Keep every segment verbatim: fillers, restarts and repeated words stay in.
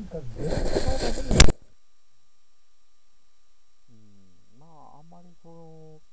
か絶対大変だ。 うん、まああんまりその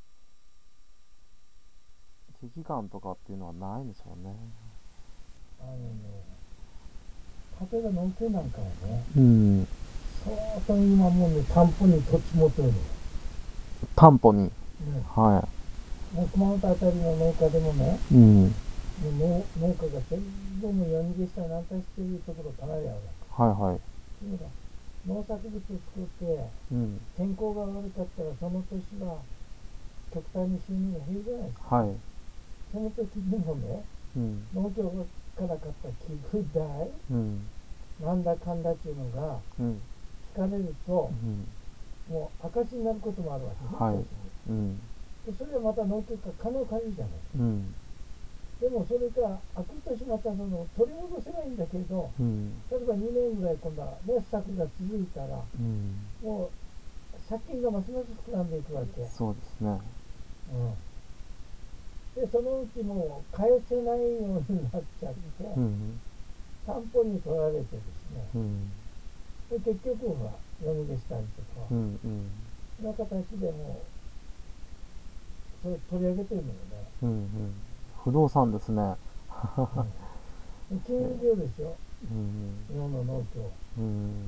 危機感とかっていうのはないんでしょうね。 あのね、例えば農協なんかはね、 うん。 相当今もうね、担保に土地持ってるのよ。 担保に。 ね、 はもう熊本あたりの農家でもね、 い。うん。 もう農農家が全部もう夜逃げしたりなんたりしてるところかなりあるわけ。 はいはい。 というのが、農作物を作ってうん。 天候が悪かったらその年は極端に収入が減るじゃないですか。 はい。 その時にもね、 うん。 農協から買った寄付代うん。 なんだかんだっていうのがうん。 引かれると、 うん。 もう赤字になることもあるわけね、 はい。 土地うん。 に。でそれはまた農協から金を借りるじゃない。 うん。 でもそれが悪としまたその取り戻せばいいんだけど、 うん。 例えばにねんぐらい今度はね、作が続いたら、 うん。 もう借金がますます膨らんでいくわけ。 そうですね。 うん、でそのうちもう返せないようになっちゃって、 うん。 担保に取られてですね、 うん。 で結局は夜逃げしたりとか、 うん。うん。 その形でもうそれ取り上げてるのよね。 うん。うん。不動産ですね。 うん、金融業でしょ、 うん。 日本の農協。 うん。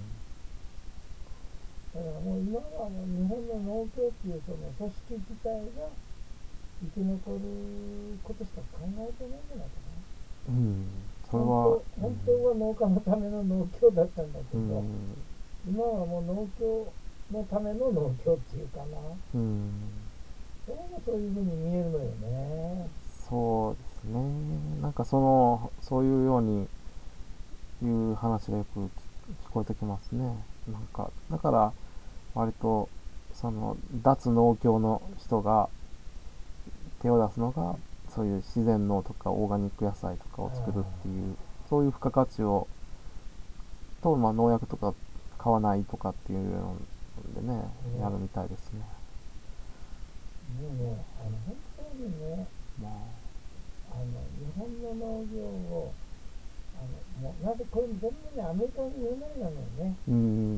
だからもう今はもう日本の農協っていうその組織自体が生き残ることしか考えてないんじゃないかな。 うん。それ本は、 当本当は農家のための農協だったんだけうど、 ん。 今はもう農協のための農協っていうかな。 うん。 どうもそういうふうに見えるのよね。 そうですね。なんかその、そういうように言う話がよく聞こえてきますね。なんか、だから割と、その、脱農協の人が手を出すのが、そういう自然農とかオーガニック野菜とかを作るっていう、そういう付加価値を、と、まあ農薬とか買わないとかっていうのでね、やるみたいですね。 もうね、あの本当にね、 まあ、 あの日本の農業を、あのもうなぜこれ全部ね、アメリカに言うないなのよね。 うん、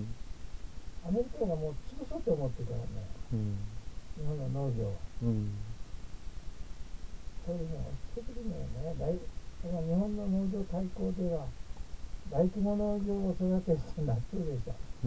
アメリカがもう潰そうと思ってるからね、 うん、 日本の農業を。 うん、 そういうのが起きてくるのよね。大だから日本の農業大綱では、大規模農業を育てる人になってるでしょ。 うん、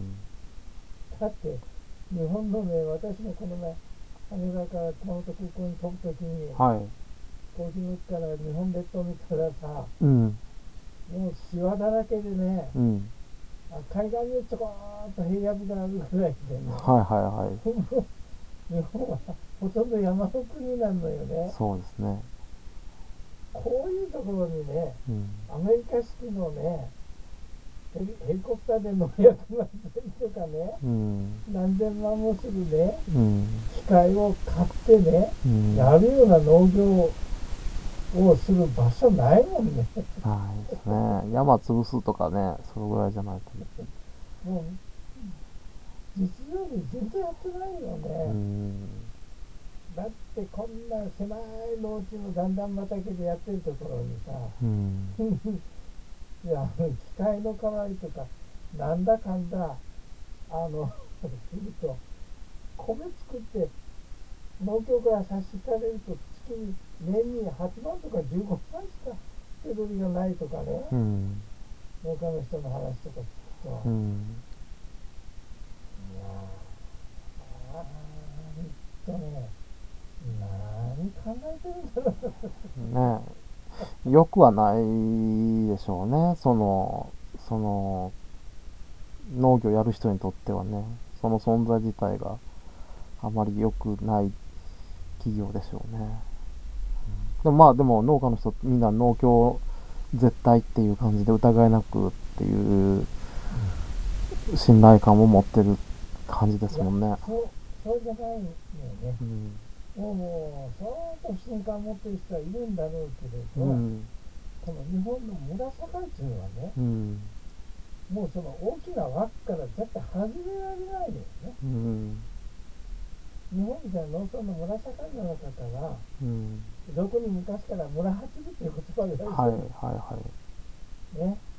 だって、日本のね、私もこの前、羽田から熊本空港に飛ぶときに、 はい、 飛行機のから日本列島見たらさ、 うん、 もうシワだらけでね、 うん、 あ海岸にちょこーっと平野部があるぐらいでね、 はいはいはい。 もう日本はほとんど山の国なのよね。 そうですね。 こういうところにね、 うん、 アメリカ式のね、ヘリ、ヘリコプターで農薬混ぜたりとかね、 うん、 何千万もするね、 うん、 機械を買ってね、 うん、 やるような農業をする場所ないもんね。 ないですね。山潰すとかね、それぐらいじゃないと。 もう、実情に全然やってないようね。 ん、 だってこんな狭い農地の段々畑でやってるところにさ、 うん、 いや、機械の代わりとか、なんだかんだ、あの、すると、米作って農協から差し引かれると月に年にはちまんとかじゅうごまんしか手取りがないとかね、 うん、 農家の人の話とか聞くと、 うん、 いやー、ほんとね、何考えてるんだろう。 ねえ、よくはないでしょうね。その、その、農業やる人にとってはね、その存在自体があまり良くない企業でしょうね。でもまあでも農家の人みんな農協絶対っていう感じで疑いなくっていう信頼感を持ってる感じでいや、 すもんね。 そう、そうじゃないのよね。 うん。 もう、もう、相当不信感を持ってる人はいるんだろうけれど、 うん。 この日本の村社会っていうのはね、 うん。 もうその大きな枠から絶対外れられないのよね。 うん。 日本みたいな農村の村社会の中から、 うん。 どこに昔から村八分っていう言葉があるはいでしはいはょ。ね。